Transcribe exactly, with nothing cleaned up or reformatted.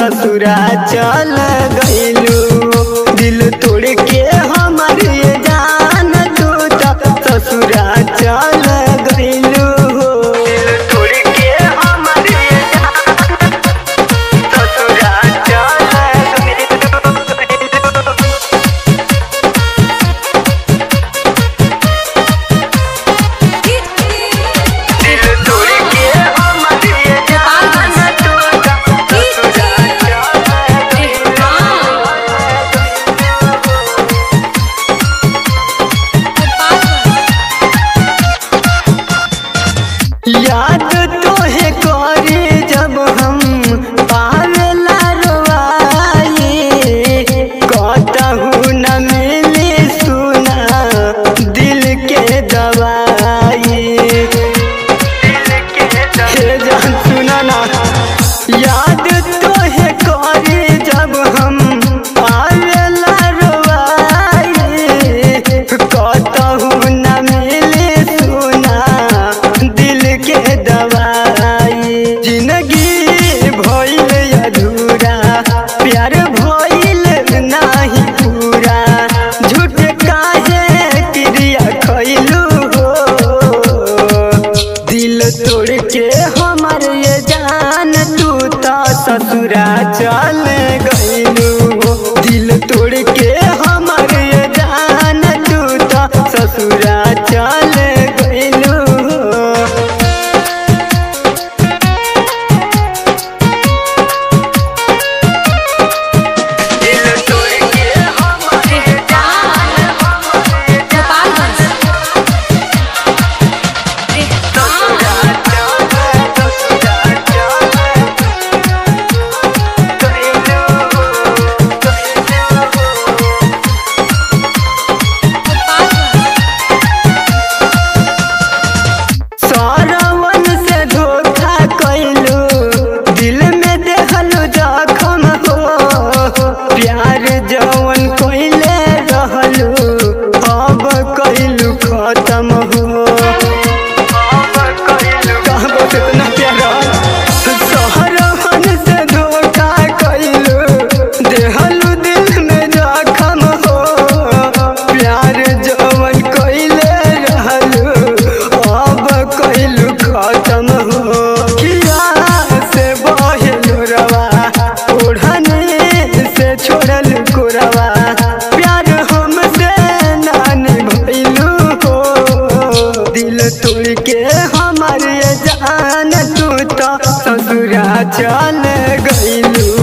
ससुरा चल गइलू। दिल तोड़ के हमार ये जान तू तो ससुरा चल गइलू। दिल तोड़ के हमार ये जान ससुरा चल गइलू। दिल तोड़ के हमार ये जान तू तो ससुरा चल गइलू। याद तोहे करे जब हम पावेला रोवाई, कहूँ न मिली सुना दिल के दवाई। हे जान सुना ना, याद तोहे करे जब हम पावेला रोवाई, कहूँ न मिली सुना दिल के दवाई। जिंदगी भइल अधूरा, प्यार भइल नाही पूरा, झूठ काहे क्रिया खइलू हो। दिल तोड़ के हमार ये जान तू तो ससुरा चल गइलू। दिल तोड़ के हमार ये जान तू तो ससुरा चल गइलू। दिल तोड़ के हमार ये जान ससुरा चल ससुरा सरवन से धोखा कइलू, दिल में देहलू जखम हो। प्यार जवन कइले रहलू अब कइलू खत्म हो। कहबो कितना प्यार, सरवन से धोखा कइलू, देहलू दिल में जखम हो। प्यार जवन कइले रहलू अब कइलू खत्म हो। किया से बहेलू रवा, ओढ़नी से छोड़ल कोरवा, प्यार हमसे नानी भइलू हो। दिल तोड़ के हमार ये जान तू तो ससुरा चल गइलू।